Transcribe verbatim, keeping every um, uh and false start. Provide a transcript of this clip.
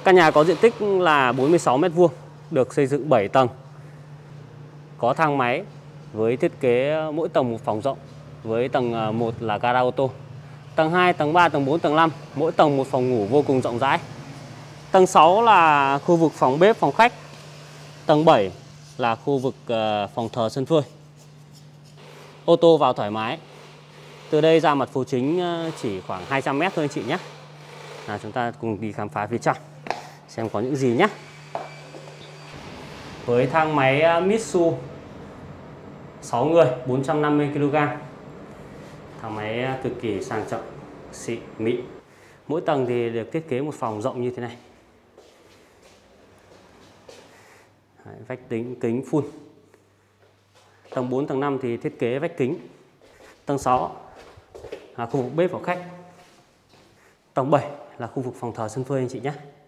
Căn nhà có diện tích là bốn mươi sáu mét vuông, được xây dựng bảy tầng. Có thang máy với thiết kế mỗi tầng một phòng rộng, với tầng một là gara ô tô. Tầng hai, tầng ba, tầng bốn, tầng năm, mỗi tầng một phòng ngủ vô cùng rộng rãi. Tầng sáu là khu vực phòng bếp, phòng khách. Tầng bảy là khu vực phòng thờ, sân phơi. Ô tô vào thoải mái. Từ đây ra mặt phố chính chỉ khoảng hai trăm mét thôi anh chị nhé. Nào, chúng ta cùng đi khám phá phía trong xem có những gì nhé. Với thang máy Mitsu sáu người, bốn trăm năm mươi ki lô gam. Thang máy cực kỳ sang trọng, xịn, mịn. Mỗi tầng thì được thiết kế một phòng rộng như thế này. Đấy, vách tính kính full. Tầng bốn, tầng năm thì thiết kế vách kính. Tầng sáu là khu vực bếp và khách. Tầng bảy là khu vực phòng thờ, sân phơi anh chị nhé.